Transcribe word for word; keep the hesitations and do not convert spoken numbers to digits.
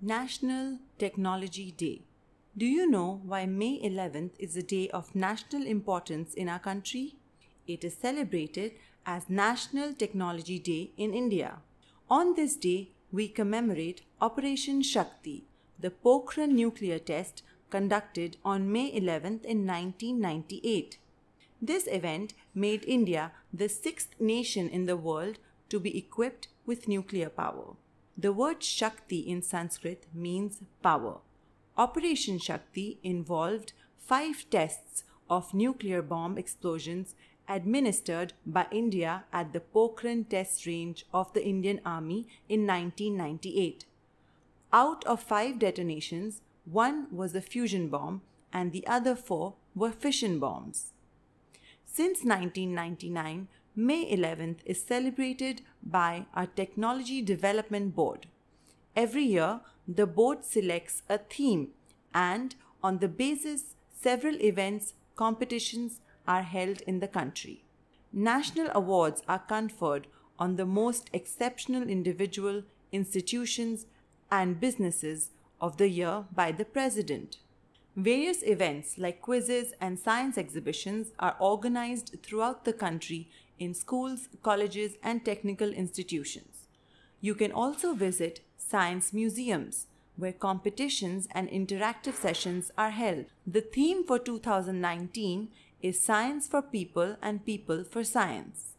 National Technology Day. Do you know why May eleventh is a day of national importance in our country? It is celebrated as National Technology Day in India. On this day, we commemorate Operation Shakti, the Pokhran nuclear test conducted on May eleventh in nineteen ninety-eight. This event made India the sixth nation in the world to be equipped with nuclear power. The word Shakti in Sanskrit means power. Operation Shakti involved five tests of nuclear bomb explosions administered by India at the Pokhran test range of the Indian Army in nineteen ninety-eight. Out of five detonations, one was a fusion bomb and the other four were fission bombs. Since nineteen ninety-nine, May eleventh is celebrated by our Technology Development Board. Every year, the board selects a theme and on the basis, several events, competitions are held in the country. National awards are conferred on the most exceptional individual, institutions and businesses of the year by the President. Various events like quizzes and science exhibitions are organized throughout the country in schools, colleges and technical institutions. You can also visit science museums, where competitions and interactive sessions are held. The theme for two thousand nineteen is Science for People and People for Science.